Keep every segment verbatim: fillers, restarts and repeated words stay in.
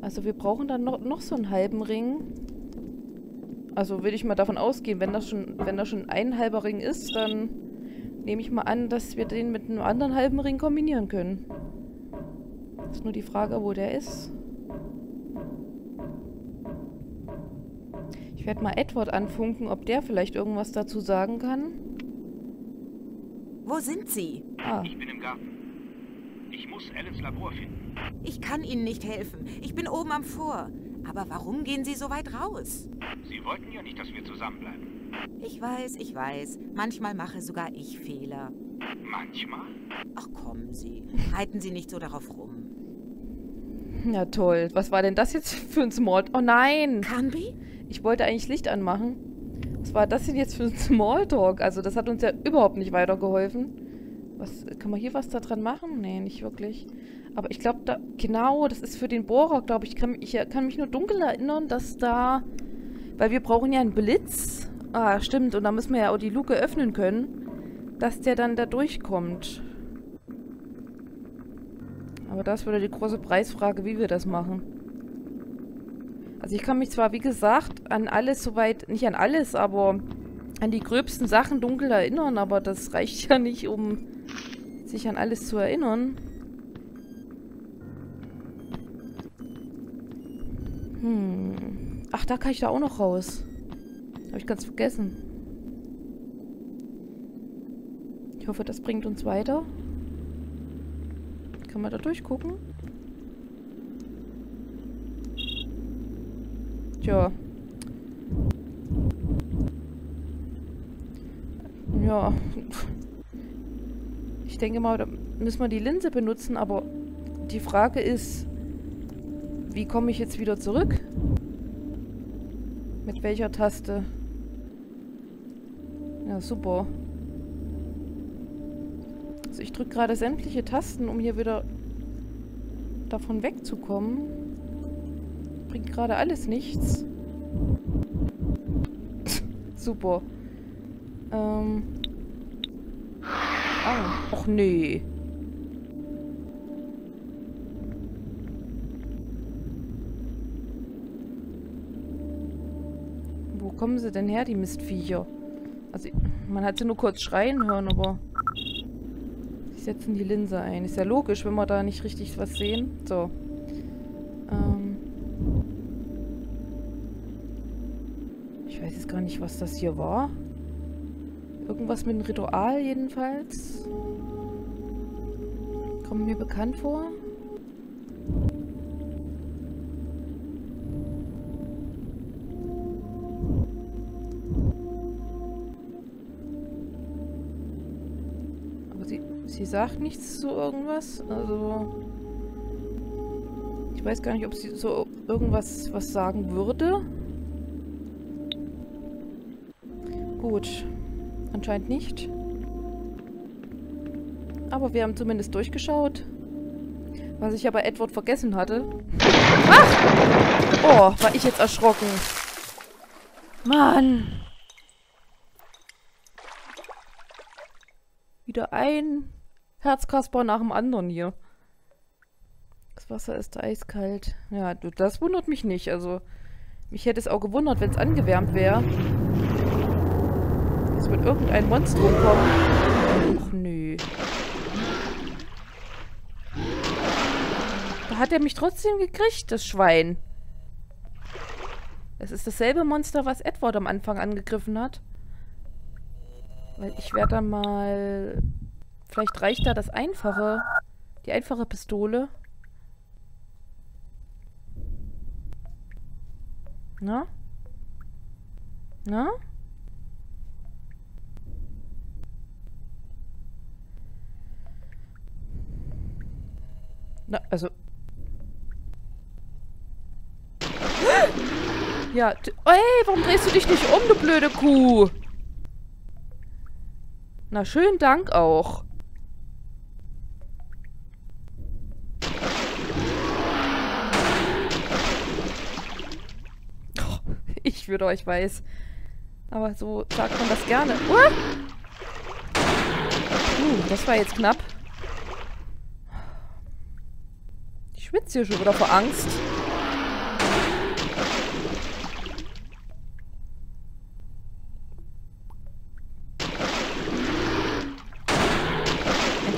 Also wir brauchen dann noch, noch so einen halben Ring. Also will ich mal davon ausgehen, wenn das schon, wenn das schon ein halber Ring ist, dann nehme ich mal an, dass wir den mit einem anderen halben Ring kombinieren können. Ist nur die Frage, wo der ist. Ich werde mal Edward anfunken, ob der vielleicht irgendwas dazu sagen kann. Wo sind Sie? Ah. Ich bin im Garten. Ich muss Allens Labor finden. Ich kann Ihnen nicht helfen. Ich bin oben am Vor. Aber warum gehen Sie so weit raus? Sie wollten ja nicht, dass wir zusammenbleiben. Ich weiß, ich weiß. Manchmal mache sogar ich Fehler. Manchmal? Ach, kommen Sie. Reiten Sie nicht so darauf rum. Ja, toll. Was war denn das jetzt für ein Smalltalk? Oh nein! Canby? Ich wollte eigentlich Licht anmachen. Was war das denn jetzt für ein Smalltalk? Also das hat uns ja überhaupt nicht weitergeholfen. Was, kann man hier was da dran machen? Nee, nicht wirklich. Aber ich glaube, da, genau, das ist für den Bohrer, glaube ich. Ich kann, ich kann mich nur dunkel erinnern, dass da, weil wir brauchen ja einen Blitz. Ah, stimmt. Und da müssen wir ja auch die Luke öffnen können, dass der dann da durchkommt. Aber das wäre die große Preisfrage, wie wir das machen. Also ich kann mich zwar, wie gesagt, an alles soweit, nicht an alles, aber an die gröbsten Sachen dunkel erinnern, aber das reicht ja nicht, um sich an alles zu erinnern. Hm. Ach, da kann ich da auch noch raus. Habe ich ganz vergessen. Ich hoffe, das bringt uns weiter. Kann man da durchgucken? Tja. Ja. Ich denke mal, da müssen wir die Linse benutzen, aber die Frage ist, wie komme ich jetzt wieder zurück? Mit welcher Taste? Ja, super. Also ich drücke gerade sämtliche Tasten, um hier wieder davon wegzukommen. Bringt gerade alles nichts. Super. Ähm. Ah. Och nee. Wo kommen sie denn her, die Mistviecher? Also, man hat sie nur kurz schreien hören, aber sie setzen die Linse ein. Ist ja logisch, wenn wir da nicht richtig was sehen. So. Ähm. Ich weiß jetzt gar nicht, was das hier war. Irgendwas mit einem Ritual jedenfalls. Kommt mir bekannt vor. Aber sie, sie sagt nichts zu irgendwas. Also ich weiß gar nicht, ob sie so irgendwas was sagen würde. Gut. Anscheinend nicht. Aber wir haben zumindest durchgeschaut. Was ich aber Edward vergessen hatte. Ach! Oh, war ich jetzt erschrocken. Mann! Wieder ein Herzkasper nach dem anderen hier. Das Wasser ist eiskalt. Ja, das wundert mich nicht. Also, mich hätte es auch gewundert, wenn es angewärmt wäre. Es wird irgendein Monstrum kommen. Och nö. Da hat er mich trotzdem gekriegt, das Schwein. Es ist dasselbe Monster, was Edward am Anfang angegriffen hat. Weil ich werde dann mal... Vielleicht reicht da das einfache... Die einfache Pistole. Na? Na? Na, also... Ja, ey, warum drehst du dich nicht um, du blöde Kuh? Na, schönen Dank auch. Oh, ich würde euch weiß. Aber so sagt man das gerne. Uh, uh, das war jetzt knapp. Ich schwitze hier schon wieder vor Angst.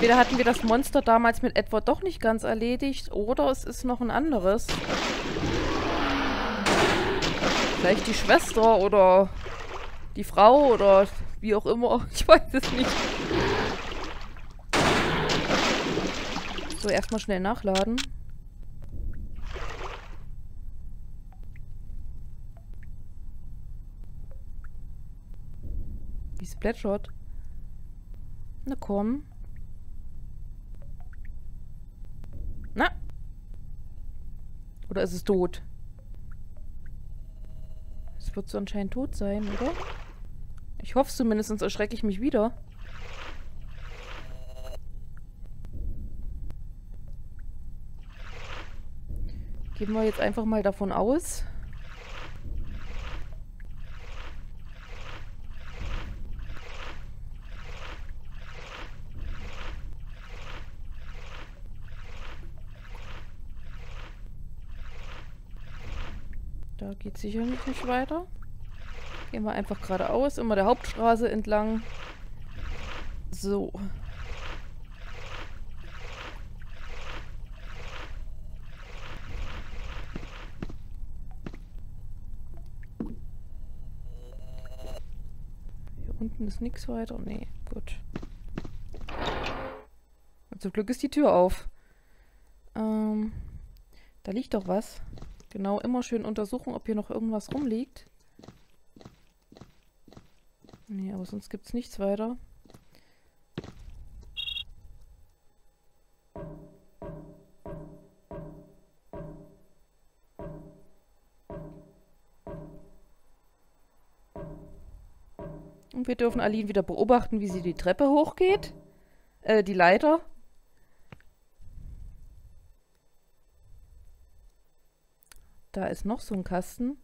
Entweder hatten wir das Monster damals mit Edward doch nicht ganz erledigt, oder es ist noch ein anderes. Vielleicht die Schwester oder die Frau oder wie auch immer. Ich weiß es nicht. So, erstmal schnell nachladen. Wie Splatshot. Na komm. Na. Oder ist es tot? Es wird so anscheinend tot sein, oder? Ich hoffe es zumindest, sonst erschrecke ich mich wieder. Gehen wir jetzt einfach mal davon aus. Da geht sicherlich nicht weiter. Gehen wir einfach geradeaus, immer der Hauptstraße entlang. So. Hier unten ist nichts weiter. Nee, gut. Und zum Glück ist die Tür auf. Ähm, da liegt doch was. Genau, immer schön untersuchen, ob hier noch irgendwas rumliegt. Nee, aber sonst gibt's nichts weiter. Und wir dürfen Aline wieder beobachten, wie sie die Treppe hochgeht. Äh, die Leiter. Da ist noch so ein Kasten.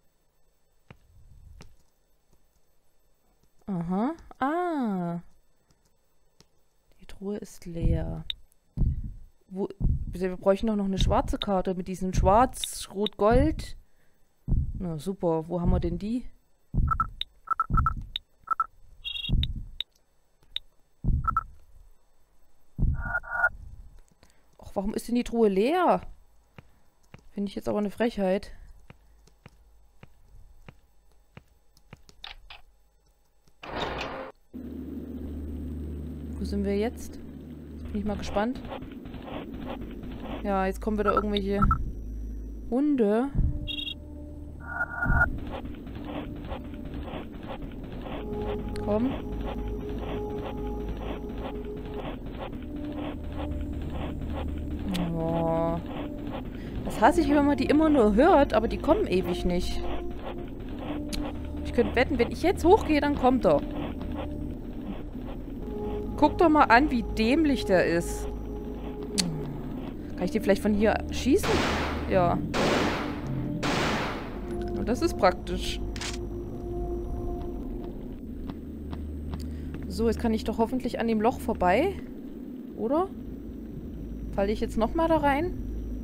Aha. Ah. Die Truhe ist leer. Wo, wir bräuchten doch noch eine schwarze Karte mit diesem Schwarz, Rot, Gold. Na super. Wo haben wir denn die? Och, warum ist denn die Truhe leer? Finde ich jetzt aber eine Frechheit. Wo sind wir jetzt? Bin ich mal gespannt. Ja, jetzt kommen wieder irgendwelche Hunde. Komm. Oh. Das hasse ich, wenn man die immer nur hört, aber die kommen ewig nicht. Ich könnte wetten, wenn ich jetzt hochgehe, dann kommt er. Guck doch mal an, wie dämlich der ist. Kann ich den vielleicht von hier schießen? Ja. Und das ist praktisch. So, jetzt kann ich doch hoffentlich an dem Loch vorbei. Oder? Falle ich jetzt nochmal da rein?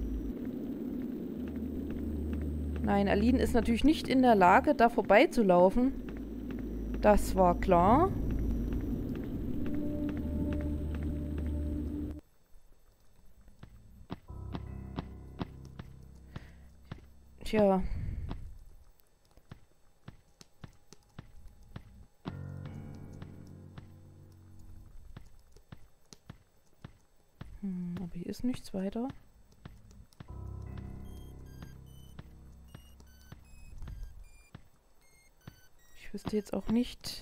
Nein, Aline ist natürlich nicht in der Lage, da vorbeizulaufen. Das war klar. Tja. Hm, aber hier ist nichts weiter. Ich wüsste jetzt auch nicht...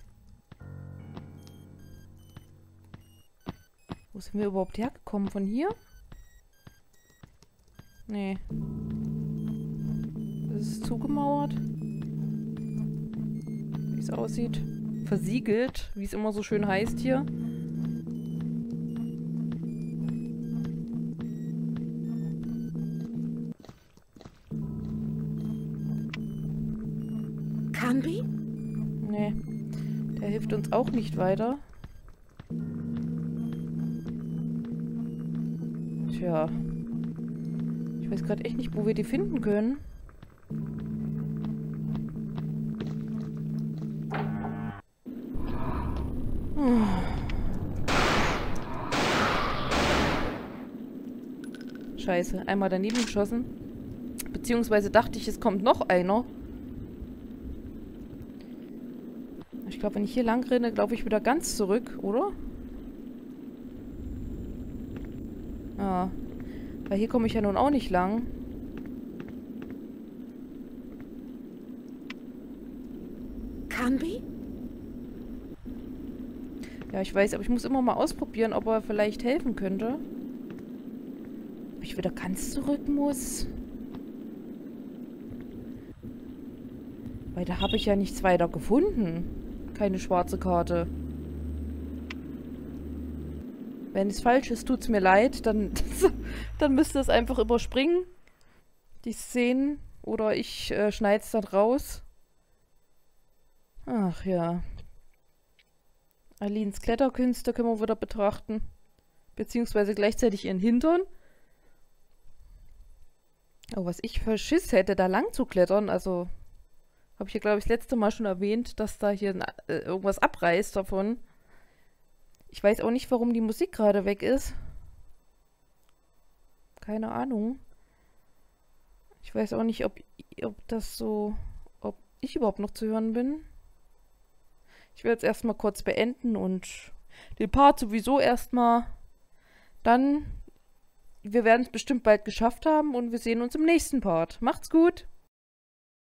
Wo sind wir überhaupt hergekommen? Von hier? Nee. Das ist zugemauert. Wie es aussieht. Versiegelt, wie es immer so schön heißt hier. Canby? Nee. Der hilft uns auch nicht weiter. Tja. Ich weiß gerade echt nicht, wo wir die finden können. Scheiße. Einmal daneben geschossen. Beziehungsweise dachte ich, es kommt noch einer. Ich glaube, wenn ich hier lang renne, laufe ich wieder ganz zurück, oder? Ja. Weil hier komme ich ja nun auch nicht lang. Carnby? Ja, ich weiß, aber ich muss immer mal ausprobieren, ob er vielleicht helfen könnte. Ob ich wieder ganz zurück muss. Weil da habe ich ja nichts weiter gefunden. Keine schwarze Karte. Wenn es falsch ist, tut's mir leid. Dann, dann müsst ihr es einfach überspringen. Die Szenen. Oder ich äh, schneide es dann raus. Ach ja. Alins Kletterkünste können wir wieder betrachten. Beziehungsweise gleichzeitig ihren Hintern. Oh, was ich für Schiss hätte, da lang zu klettern. Also, habe ich ja, glaube ich, das letzte Mal schon erwähnt, dass da hier äh, irgendwas abreißt davon. Ich weiß auch nicht, warum die Musik gerade weg ist. Keine Ahnung. Ich weiß auch nicht, ob, ob das so... ob ich überhaupt noch zu hören bin. Ich werde jetzt erstmal kurz beenden und den Part sowieso erstmal. Dann, wir werden es bestimmt bald geschafft haben und wir sehen uns im nächsten Part. Macht's gut!